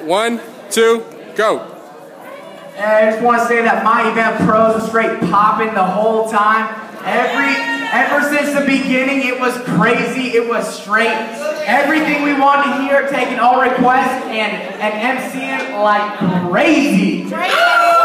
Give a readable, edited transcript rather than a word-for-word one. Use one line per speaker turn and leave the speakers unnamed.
1, 2, go.
And I just want to say that my event pros was straight popping the whole time. Ever since the beginning, it was crazy. It was straight. Everything we wanted to hear, taking all requests and emceeing like crazy.